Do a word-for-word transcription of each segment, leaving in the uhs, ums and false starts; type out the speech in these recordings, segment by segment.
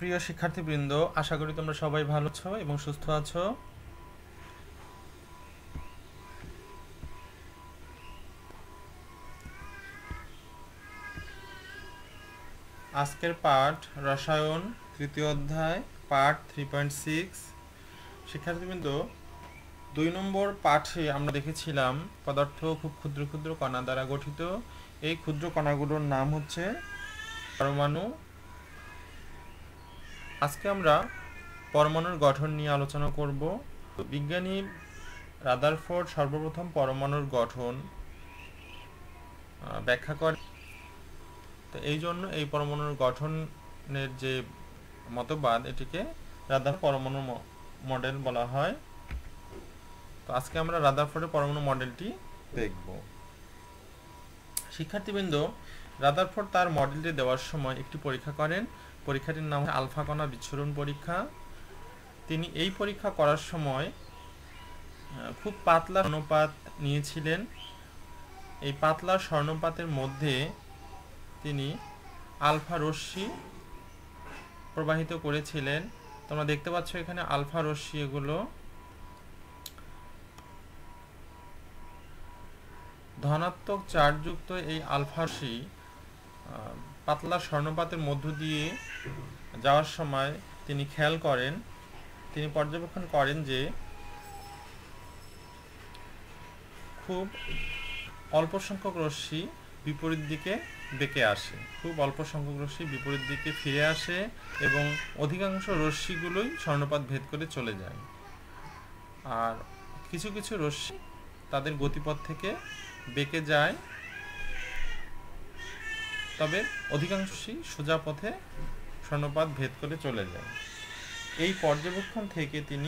প্রিয় শিক্ষার্থীবৃন্দ, আশা করি তোমরা সবাই ভালো আছো এবং সুস্থ আছো। আজকের পাঠ রসায়ন তৃতীয় অধ্যায় পাঠ থ্রি পয়েন্ট সিক্স। শিক্ষার্থীবৃন্দ, দুই নম্বর পাঠে আমরা দেখেছিলাম পদার্থ খুব ক্ষুদ্র ক্ষুদ্র কণা দ্বারা গঠিত। এই ক্ষুদ্র কণাগুলোর নাম হচ্ছে পরমাণু। আজকে আমরা পরমাণুর গঠন নিয়ে আলোচনা করব। বিজ্ঞানী রাদারফোর্ড সর্বপ্রথম পরমাণুর গঠন ব্যাখ্যা করে। তো এই জন্য এই পরমাণুর গঠনের যে মতবাদ, এটিকে রাদারফোর্ড পরমাণু মডেল বলা হয়। তো আজকে আমরা রাদারফোর্ডের পরমাণু মডেলটি দেখব। শিক্ষার্থীবৃন্দ, রাদারফোর্ড তার মডেলটি দেওয়ার সময় একটি পরীক্ষা করেন। পরীক্ষাটির নাম আলফা কণা বিচ্ছুরণ পরীক্ষা। তিনি এই পরীক্ষা করার সময় খুব পাতলা স্বর্ণপাত নিয়েছিলেন। এই পাতলা স্বর্ণপাতের মধ্যে তিনি আলফা রশ্মি প্রবাহিত করেছিলেন। তোমরা দেখতে পাচ্ছ এখানে আলফা রশ্মি, এগুলো ধনাত্মক চার্জযুক্ত। এই আলফা রশ্মি পাতলা স্বর্ণপাতের মধ্য দিয়ে যাওয়ার সময় তিনি খেয়াল করেন, তিনি পর্যবেক্ষণ করেন যে খুব অল্প সংখ্যক রশ্মি বিপরীত দিকে বেঁকে আসে, খুব অল্প সংখ্যক রশ্মি বিপরীত দিকে ফিরে আসে এবং অধিকাংশ রশ্মিগুলোই স্বর্ণপাত ভেদ করে চলে যায়। আর কিছু কিছু রশ্মি তাদের গতিপথ থেকে বেঁকে যায়, তবে অধিকাংশই সোজা পথে স্বর্ণপাত ভেদ করে চলে যায়। এই পর্যবেক্ষণ থেকে তিনি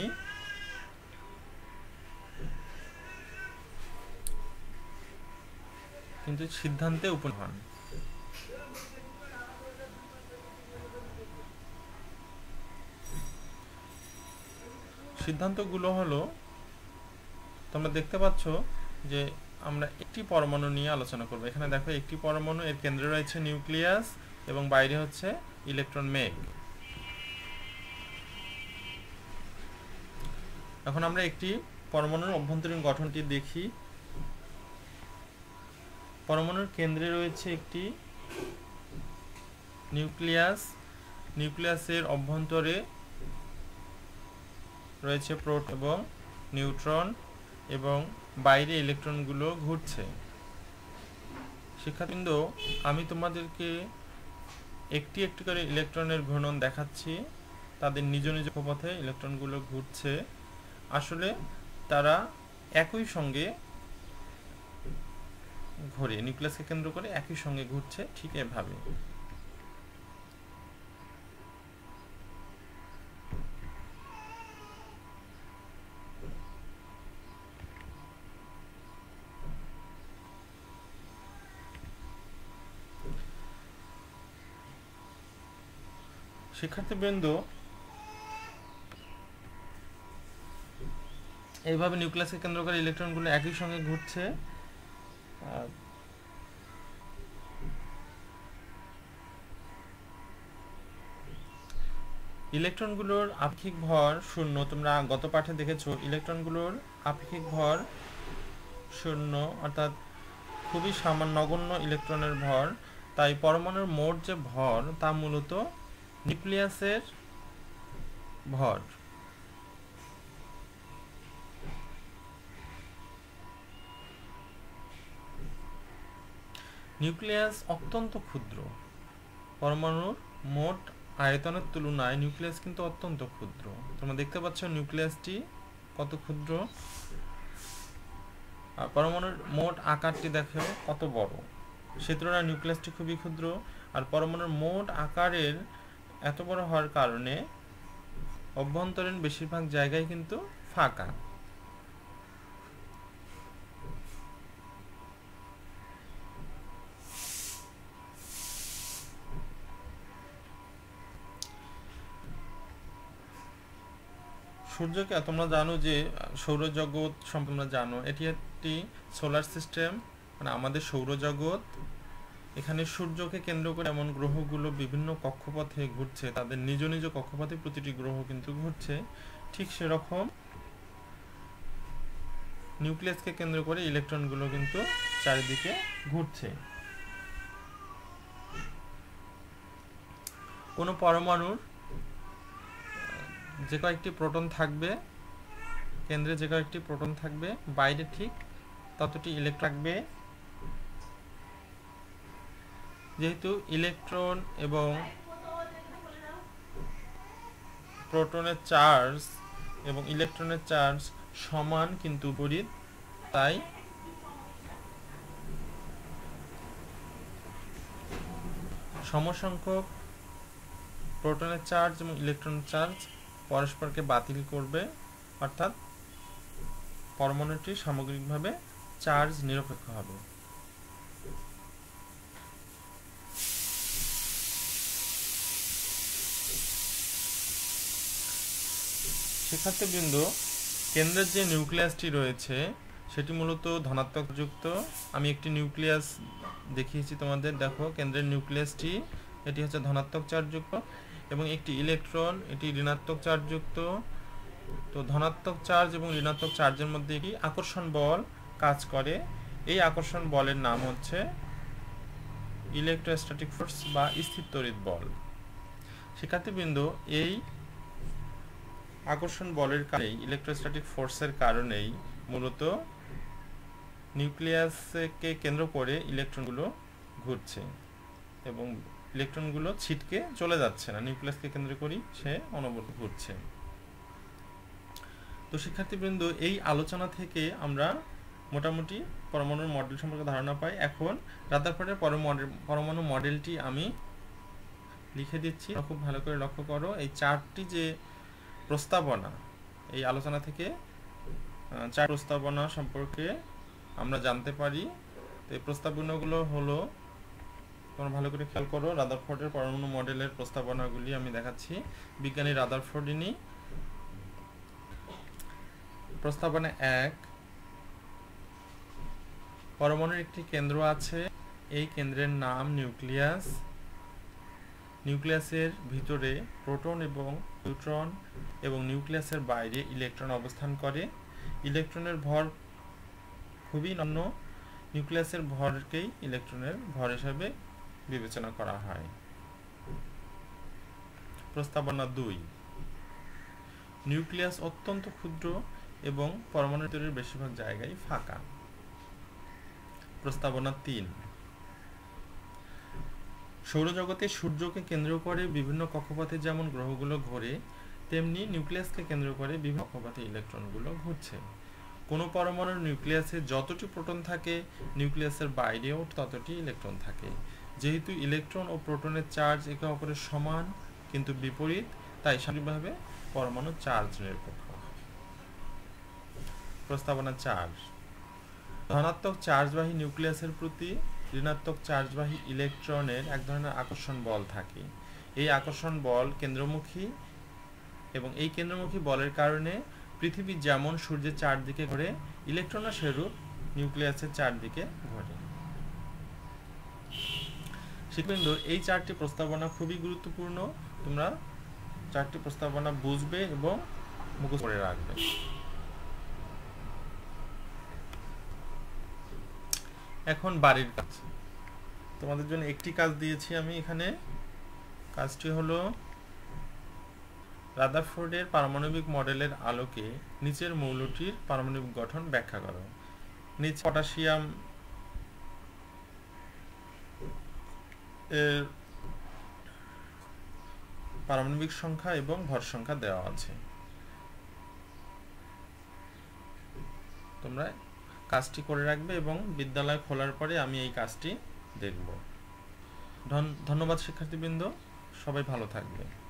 কিন্তু সিদ্ধান্তে উপনীত হন। সিদ্ধান্তগুলো হলো, তোমরা দেখতে পাচ্ছ যে আমরা একটি পরমাণু নিয়ে আলোচনা করব। এখানে দেখো একটি পরমাণু, এর কেন্দ্রে রয়েছে নিউক্লিয়াস এবং বাইরে হচ্ছে ইলেকট্রন মেঘ। এখন আমরা একটি পরমাণুর অভ্যন্তরীণ গঠনটি দেখি। পরমাণুর কেন্দ্রে রয়েছে একটি নিউক্লিয়াস। নিউক্লিয়াসের অভ্যন্তরে রয়েছে প্রোটন এবং নিউট্রন এবং বাইরে ইলেকট্রনগুলো ঘুরছে। শিক্ষাবৃন্দ, আমি তোমাদেরকে একটি একটি করে ইলেকট্রনের ঘূর্ণন দেখাচ্ছি। তাদের নিজ নিজ কক্ষপথে ইলেকট্রনগুলো ঘুরছে। আসলে তারা একই সঙ্গে ঘুরে, নিউক্লিয়াসকে কেন্দ্র করে একই সঙ্গে ঘুরছে, ঠিক এভাবে। শিক্ষার্থীবৃন্দ, এইভাবে নিউক্লিয়াসকে কেন্দ্র করে ইলেকট্রনগুলো একই সঙ্গে ঘুরছে। ইলেকট্রনগুলোর আপেক্ষিক ভর শূন্য। তোমরা গত পাঠে দেখেছো ইলেকট্রনগুলোর আপেক্ষিক ভর শূন্য, অর্থাৎ খুবই সামান্য নগণ্য ইলেকট্রনের ভর। তাই পরমাণুর মোট যে ভর তা মূলত নিউক্লিয়াসের ভর। নিউক্লিয়াস অত্যন্ত ক্ষুদ্র। পরমাণুর মোট আয়তনের তুলনায় নিউক্লিয়াস কিন্তু অত্যন্ত ক্ষুদ্র। তোমরা দেখতে পাচ্ছ নিউক্লিয়াসটি কত ক্ষুদ্র, আর পরমাণুর মোট আকারটি দেখো কত বড়। সে তুলনায় নিউক্লিয়াসটি খুবই ক্ষুদ্র। আর পরমাণুর মোট আকারের এত বড় হওয়ার কারণে অভ্যন্তরীণ বেশিরভাগ জায়গায় কিন্তু ফাঁকা। সূর্যকে তোমরা জানো যে সৌরজগৎ সম্পূর্ণ জানো, এটি একটি সোলার সিস্টেম, মানে আমাদের সৌরজগৎ। এখানে সূর্যকে কেন্দ্র করে এমন গ্রহগুলো বিভিন্ন কক্ষপথে ঘুরছে, তাদের নিজ নিজ কক্ষপথে প্রতিটি গ্রহ কিন্তু ঘুরছে, ঠিক সেরকম নিউক্লিয়াসকে কেন্দ্র করে ইলেকট্রনগুলো কিন্তু চারিদিকে ঘুরছে। কোনো পরমাণুর যে কয়েকটি প্রোটন থাকবে, কেন্দ্রে যে কয়েকটি প্রোটন থাকবে, বাইরে ঠিক ততটি ইলেকট্রন থাকবে। যেহেতু ইলেকট্রন এবং প্রোটনের চার্জ এবং ইলেকট্রনের চার্জ সমান কিন্তু বিপরীত, তাই সমসংখ্যক প্রোটনের চার্জ এবং ইলেকট্রনের চার্জ পরস্পরকে বাতিল করবে, অর্থাৎ পরমাণুটি সামগ্রিকভাবে চার্জ নিরপেক্ষ হবে। শিক্ষার্থীবৃন্দ, কেন্দ্রের যে নিউক্লিয়াসটি রয়েছে সেটি মূলত ধনাত্মক যুক্ত। আমি একটি নিউক্লিয়াস দেখিয়েছি তোমাদের, দেখো কেন্দ্রের নিউক্লিয়াসটি, এটি হচ্ছে ধনাত্মক চার্জযুক্ত, এবং একটি ইলেকট্রন, এটি ঋণাত্মক চার্জযুক্ত। তো ধনাত্মক চার্জ এবং ঋণাত্মক চার্জের মধ্যে একটি আকর্ষণ বল কাজ করে। এই আকর্ষণ বলের নাম হচ্ছে ইলেকট্রোস্ট্যাটিক ফোর্স বা স্থির তড়িৎ বল। শিক্ষার্থীবৃন্দ, এই আকর্ষণ বলের কারণে, ইলেকট্রোস্ট্যাটিক ফোর্সের কারণেই মূলত নিউক্লিয়াসকে কেন্দ্র করে ইলেকট্রনগুলো ঘুরছে এবং ইলেকট্রনগুলো ছিটকে চলে যাচ্ছে না, নিউক্লিয়াসকে কেন্দ্র করেই সে অনবরত ঘুরছে। তো শিক্ষার্থীবৃন্দ, এই আলোচনা থেকে আমরা মোটামুটি পরমাণুর মডেল সম্পর্কে ধারণা পাই। এখন রাদারফোর্ডের পরমাণু মডেলটি আমি লিখে দিচ্ছি, খুব ভালো করে লক্ষ্য করো। এই চারটি যে প্রস্তাবনা, এই আলোচনা থেকে চার প্রস্তাবনা সম্পর্কে আমরা জানতে পারি। তো এই প্রস্তাবনাগুলো হলো, তোমরা ভালো করে খেয়াল করো, রাদারফোর্ডের পরমাণু মডেলের প্রস্তাবনাগুলি আমি দেখাচ্ছি। বিজ্ঞানী রাদারফোর্ডিনি। প্রস্তাবনা এক, পরমাণুর একটি কেন্দ্র আছে, এই কেন্দ্রের নাম নিউক্লিয়াস। নিউক্লিয়াসের ভিতরে প্রোটন এবং নিউট্রন এবং নিউক্লিয়াসের বাইরে ইলেকট্রন অবস্থান করে। ইলেকট্রনের ভর খুবই নগণ্য, নিউক্লিয়াসের ভরকেই ইলেকট্রনের ভর হিসাবে বিবেচনা করা হয়। প্রস্তাবনা দুই, নিউক্লিয়াস অত্যন্ত ক্ষুদ্র এবং পরমাণুর ভিতরের বেশিরভাগ জায়গায় ফাঁকা। প্রস্তাবনা তিন, সৌরজগতে সূর্যকে কেন্দ্র করে বিভিন্ন কক্ষপথে যেমন গ্রহগুলো ঘোরে, তেমনি নিউক্লিয়াসকে কেন্দ্র করে বিভিন্ন কক্ষপথে ইলেকট্রনগুলো ঘুরছে। কোনো পরমাণুর নিউক্লিয়াসে যতটি প্রোটন থাকে, নিউক্লিয়াসের বাইরেও ততটি ইলেকট্রন থাকে। যেহেতু ইলেকট্রন ও প্রোটনের চার্জ একে অপরের সমান কিন্তু বিপরীত, তাই সামগ্রিকভাবে পরমাণু চার্জ নিরপেক্ষ। প্রস্তাবনা চার, ধনাত্মক চার্জবাহী নিউক্লিয়াসের প্রতি ঋণাত্মক চার্জবাহী ইলেকট্রনের এক ধরনের আকর্ষণ বল থাকে। এই আকর্ষণ বল কেন্দ্রমুখী এবং এই কেন্দ্রমুখী বলের কারণে পৃথিবী যেমন সূর্যের চারদিকে ঘোরে, ইলেকট্রনও সেরূপ নিউক্লিয়াসের চারদিকে ঘোরে। শিক্ষার্থীবৃন্দ, এই চারটি প্রস্তাবনা খুবই গুরুত্বপূর্ণ। তোমরা চারটি প্রস্তাবনা বুঝবে এবং মুখস্থ করে রাখবে। এখন বাড়ির কাজ, তোমাদের জন্য একটি কাজ দিয়েছি আমি এখানে। কাজটি হলো, রাদারফোর্ডের পারমাণবিক মডেলের আলোকে নিচের মৌলটির পারমাণবিক গঠন ব্যাখ্যা করো। নিচে পটাশিয়াম এর পারমাণবিক সংখ্যা এবং ভর সংখ্যা দেওয়া আছে। তোমরা কাজটি করে রাখবে এবং বিদ্যালয় খোলার পরে আমি এই কাজটি দেখব। ধন্যবাদ শিক্ষার্থীবৃন্দ, সবাই ভালো থাকবে।